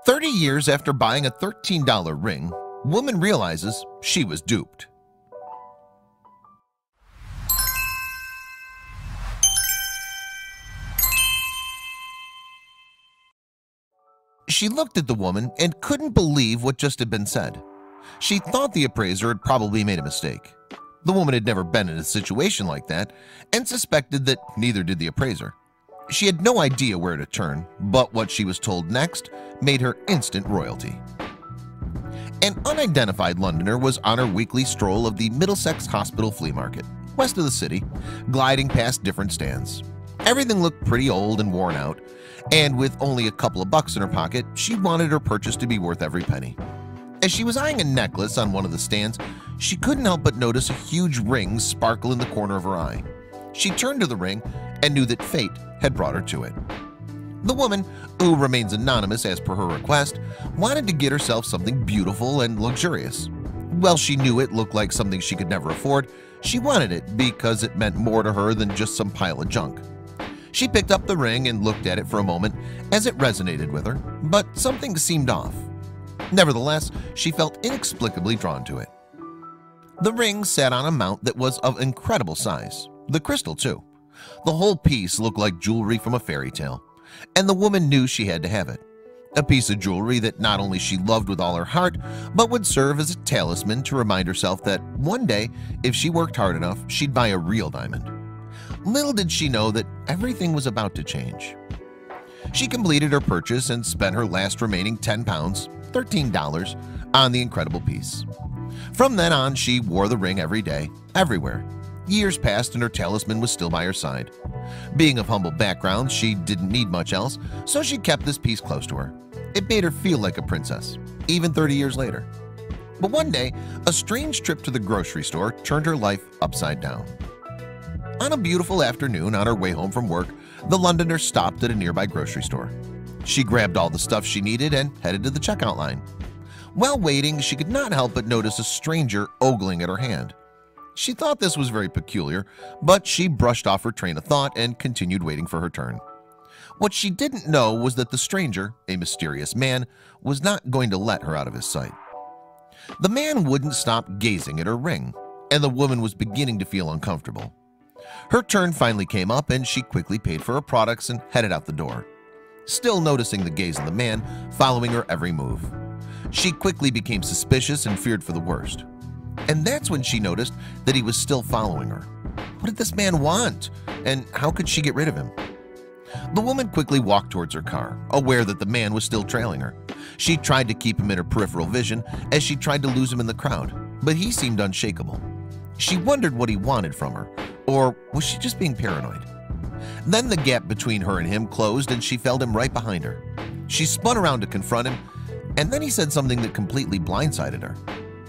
30 years after buying a $13 ring, woman realizes she was duped. She looked at the woman and couldn't believe what just had been said. She thought the appraiser had probably made a mistake. The woman had never been in a situation like that and suspected that neither did the appraiser. She had no idea where to turn, but what she was told next made her instant royalty. An unidentified Londoner was on her weekly stroll of the Middlesex Hospital flea market, west of the city, gliding past different stands. Everything looked pretty old and worn out, and with only a couple of bucks in her pocket, she wanted her purchase to be worth every penny. As she was eyeing a necklace on one of the stands, she couldn't help but notice a huge ring sparkle in the corner of her eye. She turned to the ring and knew that fate had brought her to it. The woman, who remains anonymous as per her request, wanted to get herself something beautiful and luxurious. While she knew it looked like something she could never afford, she wanted it because it meant more to her than just some pile of junk. She picked up the ring and looked at it for a moment as it resonated with her, but something seemed off. Nevertheless, she felt inexplicably drawn to it. The ring sat on a mount that was of incredible size, the crystal too. The whole piece looked like jewelry from a fairy tale, and the woman knew she had to have it. A piece of jewelry that not only she loved with all her heart, but would serve as a talisman to remind herself that one day, if she worked hard enough, she'd buy a real diamond. Little did she know that everything was about to change. She completed her purchase and spent her last remaining £10, $13, on the incredible piece. From then on, she wore the ring every day, everywhere. Years passed and her talisman was still by her side. Being of humble background, she didn't need much else, so she kept this piece close to her. It made her feel like a princess, even 30 years later. But one day, a strange trip to the grocery store turned her life upside down. On a beautiful afternoon on her way home from work, the Londoner stopped at a nearby grocery store. She grabbed all the stuff she needed and headed to the checkout line. While waiting, she could not help but notice a stranger ogling at her hand. She thought this was very peculiar, but she brushed off her train of thought and continued waiting for her turn. What she didn't know was that the stranger, a mysterious man, was not going to let her out of his sight. The man wouldn't stop gazing at her ring, and the woman was beginning to feel uncomfortable. Her turn finally came up and she quickly paid for her products and headed out the door, still noticing the gaze of the man following her every move. She quickly became suspicious and feared for the worst. And that's when she noticed that he was still following her. What did this man want? And how could she get rid of him? The woman quickly walked towards her car, aware that the man was still trailing her. She tried to keep him in her peripheral vision as she tried to lose him in the crowd, but he seemed unshakable. She wondered what he wanted from her, or was she just being paranoid? Then the gap between her and him closed and she felt him right behind her. She spun around to confront him, and then he said something that completely blindsided her.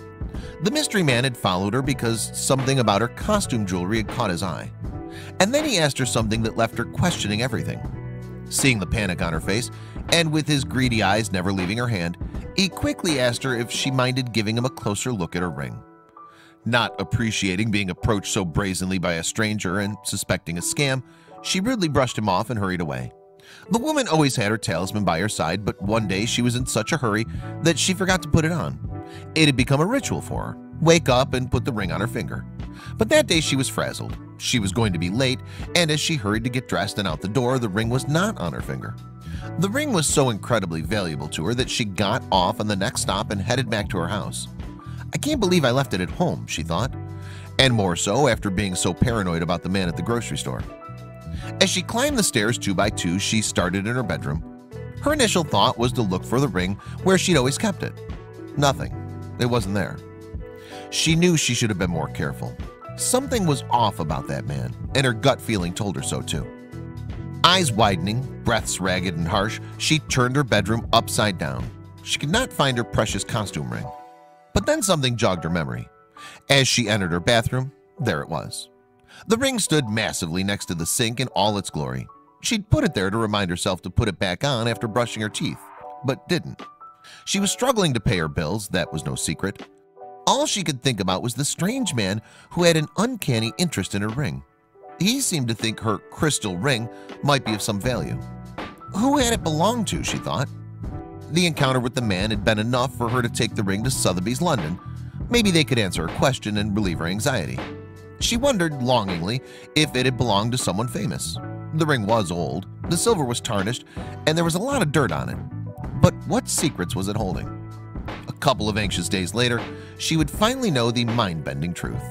The mystery man had followed her because something about her costume jewelry had caught his eye. And then he asked her something that left her questioning everything. Seeing the panic on her face, and with his greedy eyes never leaving her hand, he quickly asked her if she minded giving him a closer look at her ring. Not appreciating being approached so brazenly by a stranger and suspecting a scam, she rudely brushed him off and hurried away. The woman always had her talisman by her side, but one day she was in such a hurry that she forgot to put it on. It had become a ritual for her. Wake up and put the ring on her finger. But that day she was frazzled. She was going to be late, and as she hurried to get dressed and out the door, the ring was not on her finger. The ring was so incredibly valuable to her that she got off on the next stop and headed back to her house. I can't believe I left it at home, she thought, and more so after being so paranoid about the man at the grocery store. As she climbed the stairs 2 by 2, she started in her bedroom. Her initial thought was to look for the ring where she'd always kept it. Nothing. It wasn't there. She knew she should have been more careful. Something was off about that man, and her gut feeling told her so too. Eyes widening, breaths ragged and harsh, she turned her bedroom upside down. She could not find her precious costume ring. But then something jogged her memory. As she entered her bathroom, there it was. The ring stood massively next to the sink in all its glory. She'd put it there to remind herself to put it back on after brushing her teeth, but didn't. She was struggling to pay her bills, that was no secret. All she could think about was the strange man who had an uncanny interest in her ring. He seemed to think her crystal ring might be of some value. Who had it belonged to, she thought? The encounter with the man had been enough for her to take the ring to Sotheby's London. Maybe they could answer her question and relieve her anxiety. She wondered longingly if it had belonged to someone famous. The ring was old, the silver was tarnished, and there was a lot of dirt on it. But what secrets was it holding? A couple of anxious days later, she would finally know the mind-bending truth.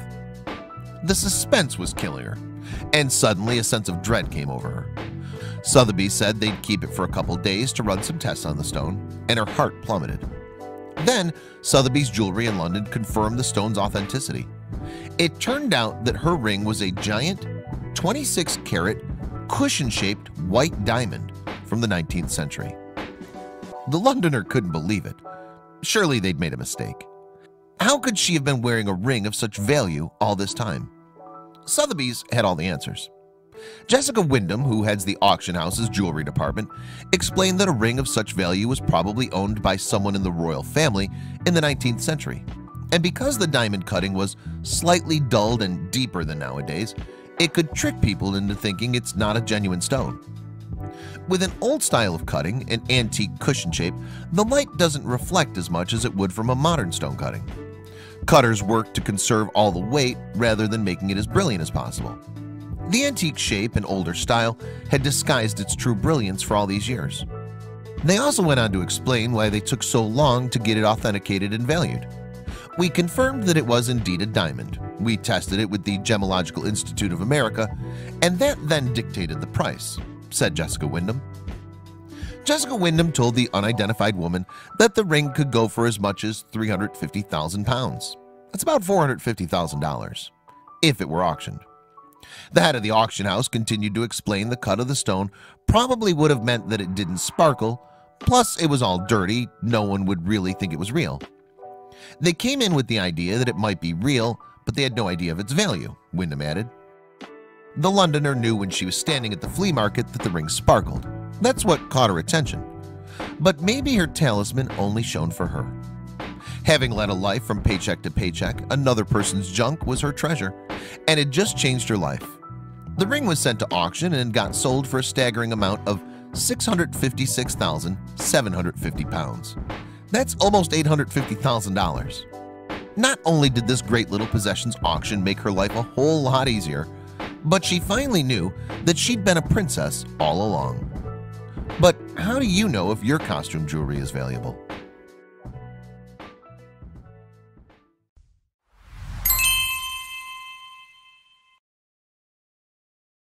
The suspense was killing her, and suddenly a sense of dread came over her. Sotheby's said they'd keep it for a couple days to run some tests on the stone, and her heart plummeted. Then Sotheby's Jewelry in London confirmed the stone's authenticity. It turned out that her ring was a giant 26-carat cushion-shaped white diamond from the 19th century. The Londoner couldn't believe it. Surely they'd made a mistake. How could she have been wearing a ring of such value all this time? Sotheby's had all the answers. Jessica Wyndham, who heads the auction house's jewelry department, explained that a ring of such value was probably owned by someone in the royal family in the 19th century. And because the diamond cutting was slightly dulled and deeper than nowadays, it could trick people into thinking it's not a genuine stone. With an old style of cutting, an antique cushion shape, the light doesn't reflect as much as it would from a modern stone cutting. Cutters work to conserve all the weight rather than making it as brilliant as possible. The antique shape and older style had disguised its true brilliance for all these years. They also went on to explain why they took so long to get it authenticated and valued. We confirmed that it was indeed a diamond. We tested it with the Gemological Institute of America, and that then dictated the price, said Jessica Wyndham. Jessica Wyndham told the unidentified woman that the ring could go for as much as £350,000. That's about $450,000 if it were auctioned. The head of the auction house continued to explain the cut of the stone probably would have meant that it didn't sparkle, plus it was all dirty, no one would really think it was real. They came in with the idea that it might be real, but they had no idea of its value, Wyndham added. The Londoner knew when she was standing at the flea market that the ring sparkled. That's what caught her attention. But maybe her talisman only shone for her. Having led a life from paycheck to paycheck, another person's junk was her treasure, and it just changed her life. The ring was sent to auction and got sold for a staggering amount of £656,750. That's almost $850,000. Not only did this great little possessions auction make her life a whole lot easier, but she finally knew that she'd been a princess all along. But how do you know if your costume jewelry is valuable?